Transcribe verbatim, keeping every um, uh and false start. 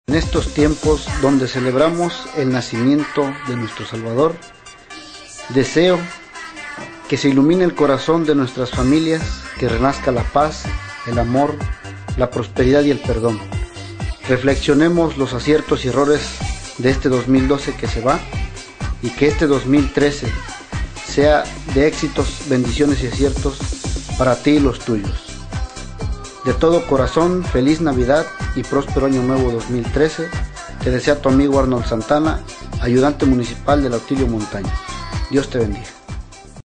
En estos tiempos donde celebramos el nacimiento de nuestro Salvador, deseo que se ilumine el corazón de nuestras familias, que renazca la paz, el amor, la prosperidad y el perdón. Reflexionemos los aciertos y errores de este dos mil doce que se va, y que este dos mil trece sea de éxitos, bendiciones y aciertos para ti y los tuyos. De todo corazón, feliz Navidad y próspero año nuevo dos mil trece. Te desea tu amigo Arnold Santana, ayudante municipal del Auxilio Montaña. Dios te bendiga.